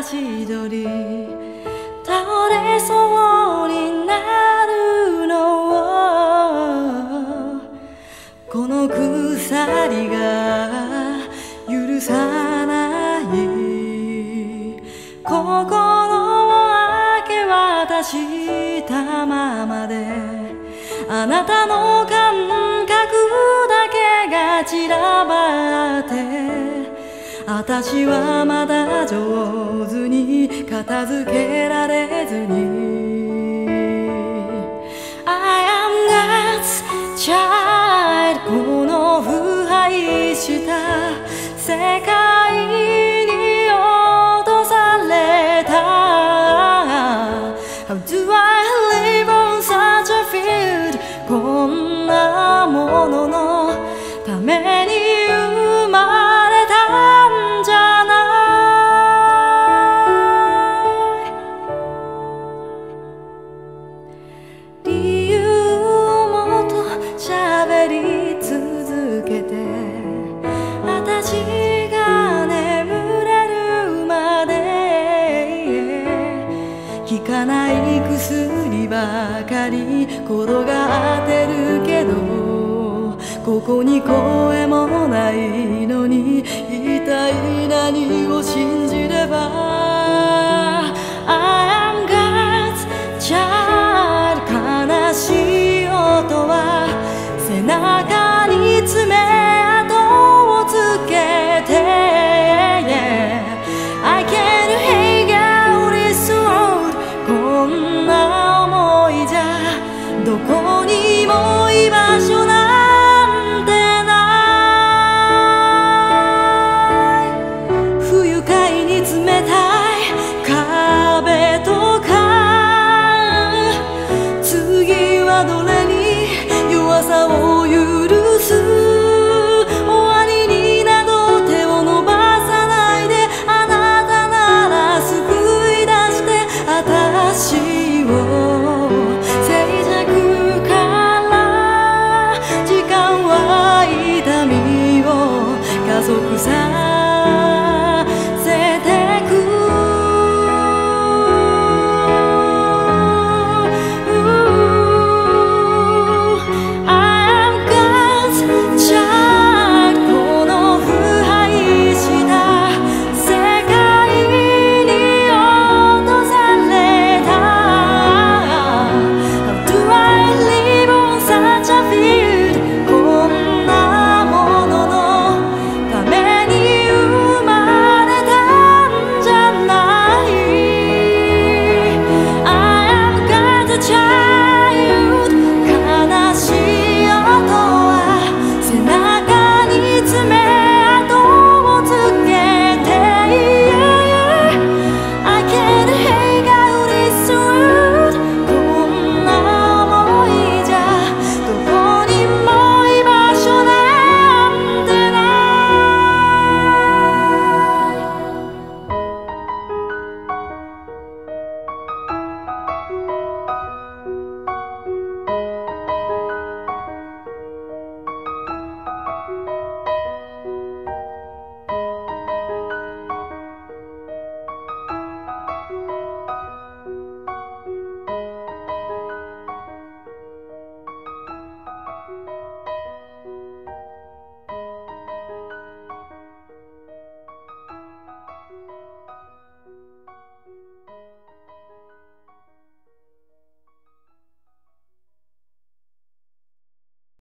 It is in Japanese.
足取り倒れそうになるのをこの鎖が許さない心を明け渡したままであなたの感覚だけが散らばって私はまだ上手に片付けられずに I am God's child この腐敗した世界に落とされた How do I live on such a field こんなもののために生まれたんじゃない理由をもっと喋り続けて私が眠れるまで効かない薬ばかり転がってるけどここに声もないのに一体何を信じ